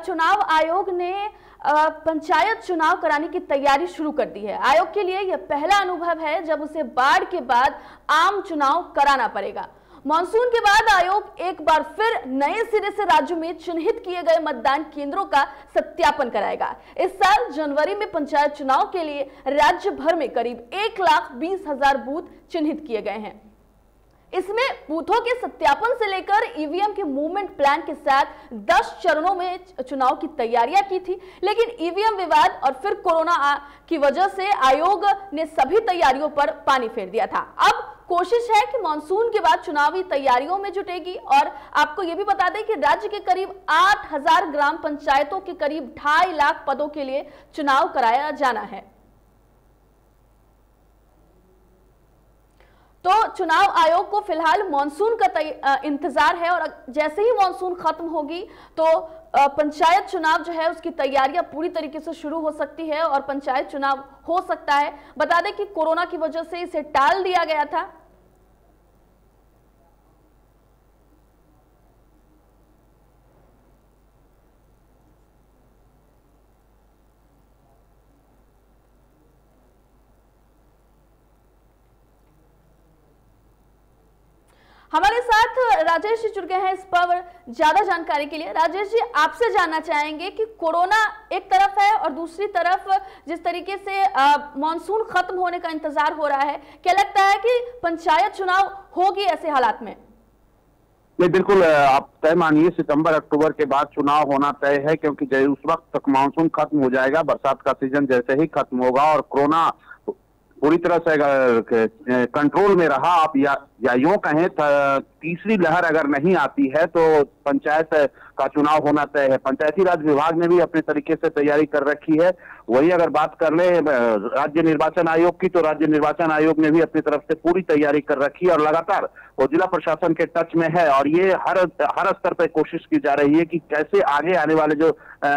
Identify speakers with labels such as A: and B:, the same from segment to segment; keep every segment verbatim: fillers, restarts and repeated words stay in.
A: चुनाव आयोग ने पंचायत चुनाव कराने की तैयारी शुरू कर दी है। आयोग के लिए यह पहला अनुभव है जब उसे बाढ़ के बाद आम चुनाव कराना पड़ेगा। मॉनसून के बाद आयोग एक बार फिर नए सिरे से राज्य में चिन्हित किए गए मतदान केंद्रों का सत्यापन कराएगा। इस साल जनवरी में पंचायत चुनाव के लिए राज्य भर में करीब एक लाख बीस हजार बूथ चिन्हित किए गए हैं। इसमें बूथों के सत्यापन से लेकर ईवीएम के मूवमेंट प्लान के साथ दस चरणों में चुनाव की तैयारियां की थी, लेकिन ईवीएम विवाद और फिर कोरोना की वजह से आयोग ने सभी तैयारियों पर पानी फेर दिया था। अब कोशिश है कि मानसून के बाद चुनावी तैयारियों में जुटेगी। और आपको यह भी बता दें कि राज्य के करीब आठ हजार ग्राम पंचायतों के करीब ढाई लाख पदों के लिए चुनाव कराया जाना है। तो चुनाव आयोग को फिलहाल मानसून का इंतजार है और जैसे ही मानसून खत्म होगी तो पंचायत चुनाव जो है उसकी तैयारियां पूरी तरीके से शुरू हो सकती है और पंचायत चुनाव हो सकता है। बता दें कि कोरोना की वजह से इसे टाल दिया गया था। हमारे साथ राजेश जी जुड़ गए हैं इस पर ज्यादा जानकारी के लिए। राजेश जी, आपसे जानना चाहेंगे कि कोरोना एक तरफ है और दूसरी तरफ जिस तरीके से मानसून खत्म होने का इंतजार हो रहा है, क्या लगता है कि पंचायत चुनाव होगी ऐसे हालात में?
B: नहीं, बिल्कुल आप तय मानिए सितंबर अक्टूबर के बाद चुनाव होना तय है, क्योंकि उस वक्त तक मानसून खत्म हो जाएगा, बरसात का सीजन जैसे ही खत्म होगा और कोरोना पूरी तरह से कंट्रोल में रहा, आप या, या यूं कहें तीसरी लहर अगर नहीं आती है तो पंचायत का चुनाव होना तय है। पंचायती राज विभाग ने भी अपने तरीके से तैयारी कर रखी है। वही अगर बात कर ले राज्य निर्वाचन आयोग की, तो राज्य निर्वाचन आयोग ने भी अपनी तरफ से पूरी तैयारी कर रखी है और लगातार वो जिला प्रशासन के टच में है और ये हर हर स्तर पर कोशिश की जा रही है कि कैसे आगे आने वाले जो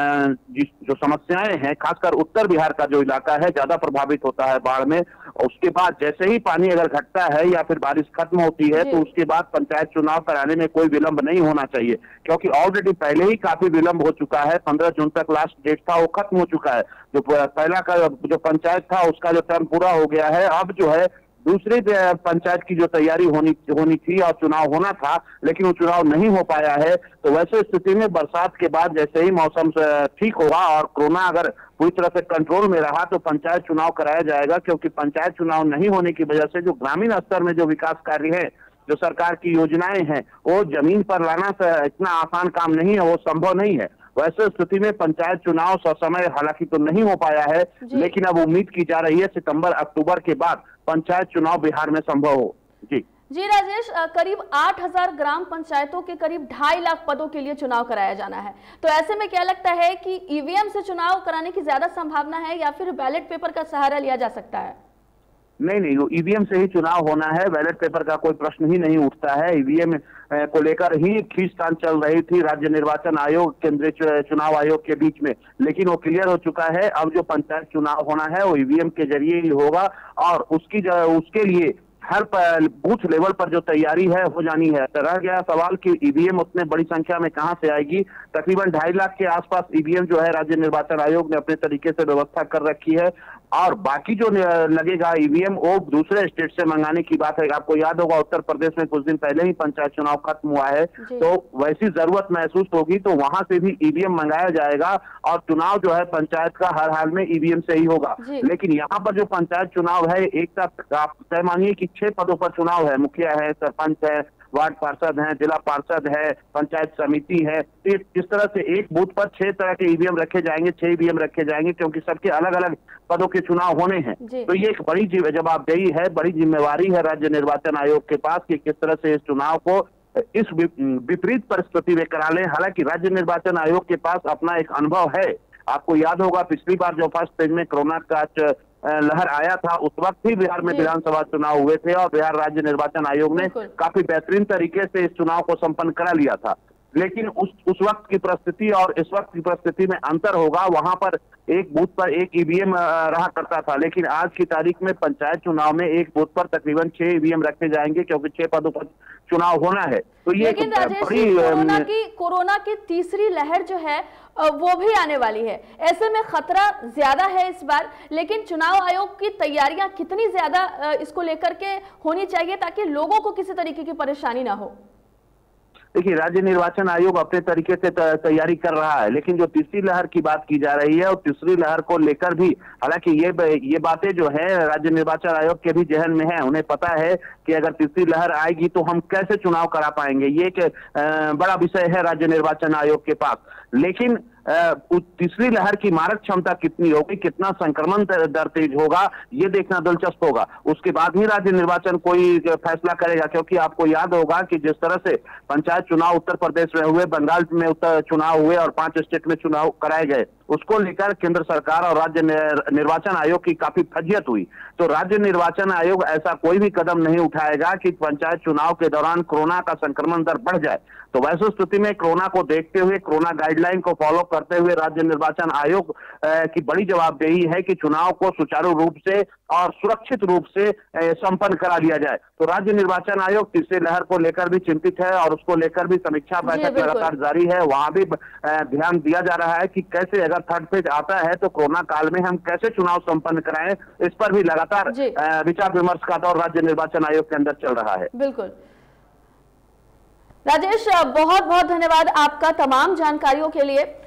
B: जो समस्याएं हैं, खासकर उत्तर बिहार का जो इलाका है ज्यादा प्रभावित होता है बाढ़ में, उसके बाद जैसे ही पानी अगर घटता है या फिर बारिश खत्म होती है तो उसके बाद पंचायत चुनाव कराने में कोई विलंब नहीं होना चाहिए, क्योंकि ऑलरेडी पहले ही काफी विलंब हो चुका है। पंद्रह जून तक लास्ट डेट था, वो खत्म हो चुका है। जो पहला का जो पंचायत था उसका जो टर्म पूरा हो गया है। अब जो है दूसरी पंचायत की जो तैयारी होनी होनी थी और चुनाव होना था, लेकिन वो चुनाव नहीं हो पाया है। तो वैसे स्थिति में बरसात के बाद जैसे ही मौसम ठीक होगा और कोरोना अगर पूरी तरह से कंट्रोल में रहा तो पंचायत चुनाव कराया जाएगा, क्योंकि पंचायत चुनाव नहीं होने की वजह से जो ग्रामीण स्तर में जो विकास कार्य है, जो सरकार की योजनाएं हैं, वो जमीन पर लाना इतना आसान काम नहीं है, वो संभव नहीं है। वैसे स्थिति में पंचायत चुनाव ससमय हालांकि तो नहीं हो पाया है, लेकिन अब उम्मीद की जा रही है सितंबर अक्टूबर के बाद पंचायत चुनाव बिहार में संभव हो। जी
A: जी राजेश, करीब आठ हजार ग्राम पंचायतों के करीब ढाई लाख पदों के लिए चुनाव कराया जाना है, तो ऐसे में क्या लगता है कि ईवीएम से चुनाव कराने की ज्यादा संभावना है या फिर बैलेट पेपर का सहारा लिया जा सकता है?
B: नहीं नहीं, ईवीएम से ही चुनाव होना है, बैलेट पेपर का कोई प्रश्न ही नहीं उठता है। ईवीएम को लेकर ही खींचतान चल रही थी राज्य निर्वाचन आयोग केंद्रीय चुनाव आयोग के बीच में, लेकिन वो क्लियर हो चुका है। अब जो पंचायत चुनाव होना है वो ईवीएम के जरिए ही होगा और उसकी उसके लिए हर बूथ लेवल पर जो तैयारी है हो जानी है। तो रह गया सवाल कि ईवीएम उतने बड़ी संख्या में कहां से आएगी। तकरीबन ढाई लाख के आसपास ईवीएम जो है राज्य निर्वाचन आयोग ने अपने तरीके से व्यवस्था कर रखी है और बाकी जो लगेगा ईवीएम वो दूसरे स्टेट से मंगाने की बात है। आपको याद होगा उत्तर प्रदेश में कुछ दिन पहले ही पंचायत चुनाव खत्म हुआ है, तो वैसी जरूरत महसूस होगी तो वहां से भी ईवीएम मंगाया जाएगा और चुनाव जो है पंचायत का हर हाल में ईवीएम से ही होगा। लेकिन यहाँ पर जो पंचायत चुनाव है, एक तक आप तय मानिए कि छह पदों पर चुनाव है, मुखिया है, सरपंच है, वार्ड पार्षद हैं, जिला पार्षद है, पंचायत समिति है। इस तरह से एक बूथ पर छह तरह के ईवीएम रखे जाएंगे, छह ईवीएम रखे जाएंगे, क्योंकि सबके अलग अलग पदों के चुनाव होने हैं। तो ये एक बड़ी जवाबदेही है, बड़ी जिम्मेवारी है राज्य निर्वाचन आयोग के पास कि किस तरह से इस चुनाव को इस विपरीत परिस्थिति में करा लें। हालांकि राज्य निर्वाचन आयोग के पास अपना एक अनुभव है। आपको याद होगा पिछली बार जो फर्स्ट फेज में कोरोना का लहर आया था, उस वक्त ही बिहार में विधानसभा चुनाव हुए थे और बिहार राज्य निर्वाचन आयोग ने काफी बेहतरीन तरीके से इस चुनाव को संपन्न करा लिया था। लेकिन उस उस वक्त की परिस्थिति और इस वक्त की परिस्थिति में अंतर होगा। वहां पर एक बूथ पर एक ईवीएम रहा करता था, लेकिन आज की तारीख में पंचायत चुनाव में एक बूथ पर तकरीबन छह ईवीएम रखे जाएंगे, क्योंकि छह पदों पर चुनाव होना है। तो ये
A: लेकिन राजेश जी, कोरोना की कोरोना की तीसरी लहर जो है वो भी आने वाली है, ऐसे में खतरा ज्यादा है इस बार। लेकिन चुनाव आयोग की तैयारियां कितनी ज्यादा इसको लेकर के होनी चाहिए ताकि लोगों को किसी तरीके की परेशानी ना हो?
B: देखिए, राज्य निर्वाचन आयोग अपने तरीके से तैयारी कर रहा है, लेकिन जो तीसरी लहर की बात की जा रही है और तीसरी लहर को लेकर भी, हालांकि ये ये बातें जो है राज्य निर्वाचन आयोग के भी जहन में है। उन्हें पता है कि अगर तीसरी लहर आएगी तो हम कैसे चुनाव करा पाएंगे, ये एक बड़ा विषय है राज्य निर्वाचन आयोग के पास। लेकिन तीसरी लहर की मारक क्षमता कितनी होगी, कितना संक्रमण दर तेज होगा, ये देखना दिलचस्प होगा। उसके बाद ही राज्य निर्वाचन कोई फैसला करेगा, क्योंकि आपको याद होगा कि जिस तरह से पंचायत चुनाव उत्तर प्रदेश में हुए, बंगाल में उत्तर चुनाव हुए और पांच स्टेट में चुनाव कराए गए, उसको लेकर केंद्र सरकार और राज्य निर्वाचन आयोग की काफी फजियत हुई। तो राज्य निर्वाचन आयोग ऐसा कोई भी कदम नहीं उठाएगा कि पंचायत चुनाव के दौरान कोरोना का संक्रमण दर बढ़ जाए। तो वैसे स्थिति में कोरोना को देखते हुए, कोरोना गाइडलाइन को फॉलो करते हुए राज्य निर्वाचन आयोग की बड़ी जवाबदेही है कि चुनाव को सुचारू रूप से और सुरक्षित रूप से संपन्न करा लिया जाए। तो राज्य निर्वाचन आयोग तीसरी लहर को लेकर भी चिंतित है और उसको लेकर भी समीक्षा बैठक लगातार जारी है। वहां भी ध्यान दिया जा रहा है कि कैसे अगर थर्ड फेज आता है तो कोरोना काल में हम कैसे चुनाव संपन्न कराएं, इस पर भी लगातार विचार विमर्श का दौर राज्य निर्वाचन आयोग के अंदर चल रहा है।
A: बिल्कुल राजेश, बहुत बहुत धन्यवाद आपका तमाम जानकारियों के लिए।